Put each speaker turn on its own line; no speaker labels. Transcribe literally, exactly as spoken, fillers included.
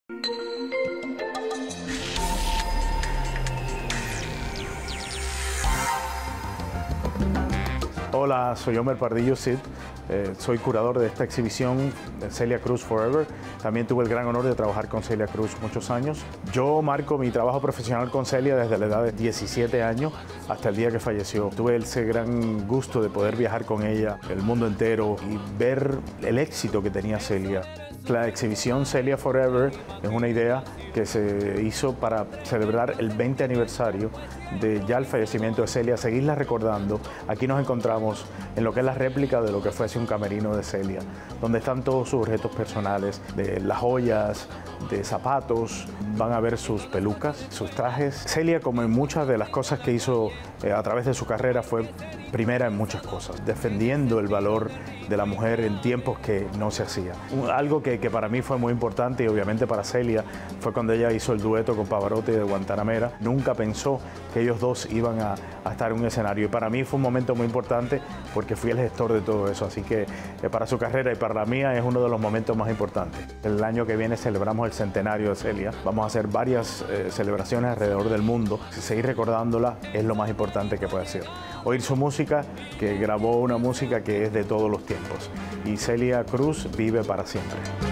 Hola, soy Homer Pardillo Cid, eh, soy curador de esta exhibición de Celia Cruz Forever. También tuve el gran honor de trabajar con Celia Cruz muchos años. Yo marco mi trabajo profesional con Celia desde la edad de diecisiete años hasta el día que falleció. Tuve ese gran gusto de poder viajar con ella el mundo entero y ver el éxito que tenía Celia. La exhibición Celia Forever es una idea que se hizo para celebrar el veinte aniversario de ya el fallecimiento de Celia, seguirla recordando. Aquí nos encontramos en lo que es la réplica de lo que fuese un camerino de Celia, donde están todos sus objetos personales, de las joyas, de zapatos, van a ver sus pelucas, sus trajes. Celia, como en muchas de las cosas que hizo eh, a través de su carrera, fue primera en muchas cosas, defendiendo el valor de la mujer en tiempos que no se hacía. Algo que, que para mí fue muy importante y obviamente para Celia fue cuando ella hizo el dueto con Pavarotti de Guantanamera. Nunca pensó que ellos dos iban a, a estar en un escenario y para mí fue un momento muy importante porque fui el gestor de todo eso, así que eh, para su carrera y para la mía es uno de los momentos más importantes. El año que viene celebramos el centenario de Celia, vamos a hacer varias eh, celebraciones alrededor del mundo. Seguir recordándola es lo más importante que puede hacer. Oír su música, que grabó una música que es de todos los tiempos, y Celia Cruz vive para siempre.